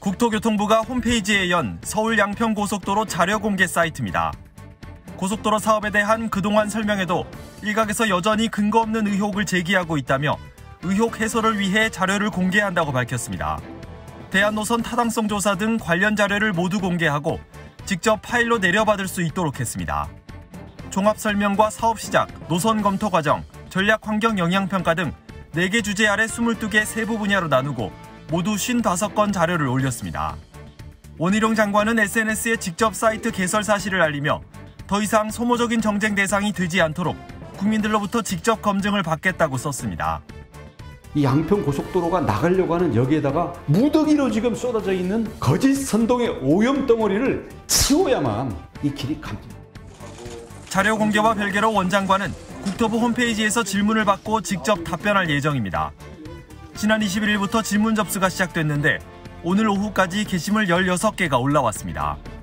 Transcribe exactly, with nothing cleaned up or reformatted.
국토교통부가 홈페이지에 연 서울 양평고속도로 자료 공개 사이트입니다. 고속도로 사업에 대한 그동안 설명에도 일각에서 여전히 근거 없는 의혹을 제기하고 있다며 의혹 해소를 위해 자료를 공개한다고 밝혔습니다. 대한노선 타당성 조사 등 관련 자료를 모두 공개하고 직접 파일로 내려받을 수 있도록 했습니다. 종합 설명과 사업 시작, 노선 검토 과정, 전략 환경 영향 평가 등 네 개 주제 아래 이십이 개 세부 분야로 나누고 모두 오십오 건 자료를 올렸습니다. 원희룡 장관은 에스엔에스에 직접 사이트 개설 사실을 알리며 더 이상 소모적인 정쟁 대상이 되지 않도록 국민들로부터 직접 검증을 받겠다고 썼습니다. 이 양평 고속도로가 나가려고 하는 여기에다가 무더기로 지금 쏟아져 있는 거짓 선동의 오염 덩어리를 치워야만 이 길이 갑니다. 자료 공개와 별개로 원 장관은 국토부 홈페이지에서 질문을 받고 직접 답변할 예정입니다. 지난 이십일 일부터 질문 접수가 시작됐는데 오늘 오후까지 게시물 열여섯 개가 올라왔습니다.